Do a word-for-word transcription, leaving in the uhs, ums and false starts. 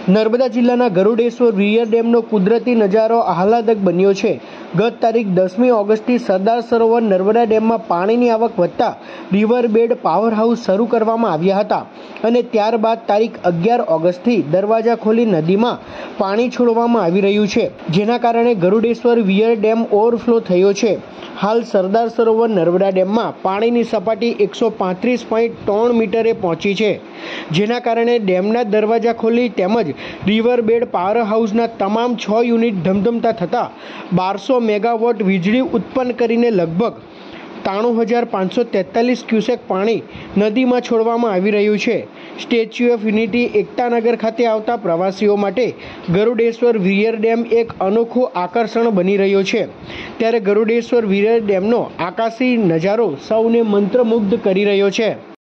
નર્મદા જિલ્લાના ગરુડેશ્વર વીયર ડેમનો કુદરતી નજારો આહલાદક બન્યો છે। ગત તારીખ દસમી ઓગસ્ટથી સરદાર સરોવર નર્મદા ડેમમાં પાણીની આવક વધતા રિવર બેડ પાવર હાઉસ શરૂ કરવામાં આવ્યા હતા અને ત્યારબાદ તારીખ અગિયાર ઓગસ્ટથી દરવાજા ખોલી નદીમાં પાણી છોડવામાં આવી રહ્યું છે, જેના કારણે ગરુડેશ્વર વીયર ડેમ ઓવરફ્લો થયો છે। હાલ સરદાર સરોવર નર્મદા ડેમમાં પાણીની સપાટી એકસો પાંત્રીસ પોઈન્ટ ત્રણ મીટરે પહોંચી છે, જેના કારણે ડેમના દરવાજા ખોલી તેમજ રિવર બેડ પાવર હાઉસના તમામ છ યુનિટ ધમધમતા થતાં બારસો મેગાવોટ વીજળી ઉત્પન્ન કરીને લગભગ ત્રાણું હજાર પાંચસો તેતાલીસ ક્યુસેક પાણી નદીમાં છોડવામાં આવી રહ્યું છે। સ્ટેચ્યુ ઓફ યુનિટી એકતાનગર ખાતે આવતા પ્રવાસીઓ માટે ગરુડેશ્વર વીયર ડેમ એક અનોખું આકર્ષણ બની રહ્યો છે, ત્યારે ગરુડેશ્વર વીયર ડેમનો આકાશી નજારો સૌને મંત્રમુગ્ધ કરી રહ્યો છે।